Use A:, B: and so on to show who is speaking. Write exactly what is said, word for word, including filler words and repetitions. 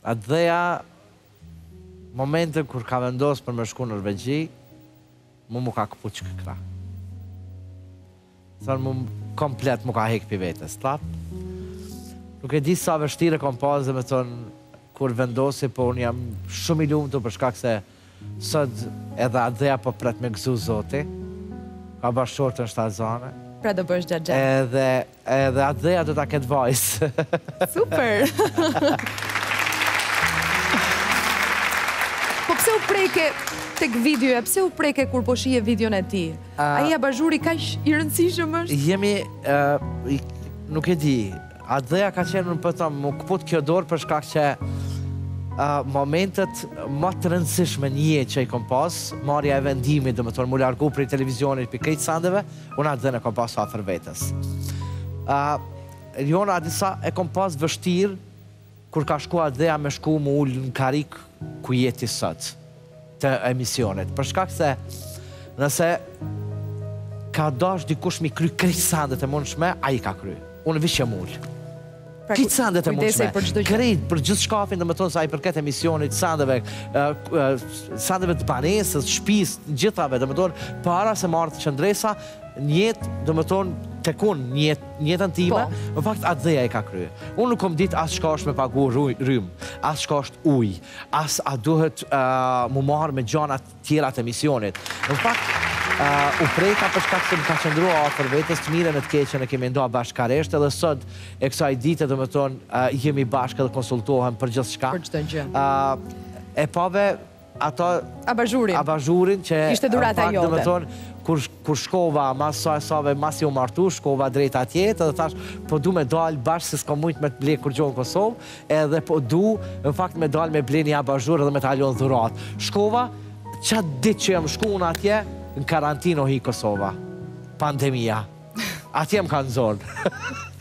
A: atë dheja, momente kur ka vendosë për me shku në Norvegji, mu mu ka këpu që këkra. Thënë mu komplet mu ka hek për vetës, tlap. Nuk e di sa vështire kom pas dhe me thonë, kur vendosi, po unë jam shumë i lumë të përshkak se sot edhe atë dheja po pret me gëzu zoti, ka bashkëshorë të në shtatzane.
B: Pra do bësh gjatë gjatë.
A: Edhe, edhe atë dheja do ta ketë vajzë.
B: Super! Po pse u preke tek videoja, pse u preke kur po shije videon e ti? Ai abazhuri kaq i rëndësishëm është?
A: Jemi, nuk e di, atë dheja ka qenë në pëtëm, më këput kjo dorë për shkak që momentet më të rëndësishme një jetë që i kom pas, marja e vendimit, dhe më tonë, mu largu për i televizionit për krejtë sandeve, unë atë dhe në kom pas afer vetës. Jona disa e kom pas vështirë, kur ka shku atë dheja me shku mu ullë në karik ku jeti sot, të emisionit. Për shkak se, nëse ka dash dikush mi kry krejtë sandet e mundshme, a i ka kry. Unë vishë mullë. Kitë sandet e mundshme, krejt për gjithë shkafin dhe më tonë sa i përket emisionit, sandeve, sandeve të banesës, shpis, gjithave, dhe më tonë, para se marrë të qëndresa, njetë, dhe më tonë, të kun njetën time, në fakt atë dheja i ka krye. Unë nuk kom dit asë shka është me pagu rrym, asë shka është uj, asë a duhet mu marrë me gjanat tjera të emisionit. Në fakt, u prejka për shkak se më ka qëndrua afer vetës të mire në të keqen e kemi ndoa bashkaresht edhe sot e kësaj dite dhe më tonë jemi bashkë edhe konsultohem për gjithë shka.
B: Për gjithë gjë.
A: E pave ato...
B: Abazhurin.
A: Abazhurin që...
B: Ishte durata jote.
A: Dhe më tonë, kur shkova, mas sa e save, mas i u martu, shkova drejt atjetë edhe thash, po du me dalë bashkë se s'ka mujtë me të ble kur gjohë në Kosovë, edhe po du, në fakt me dalë me ble një abazhur edhe me talion dhurat. Shkova, qatë ditë që jam shku në atje, në karantino hi Kosova. Pandemia. Atje më kanë zonë.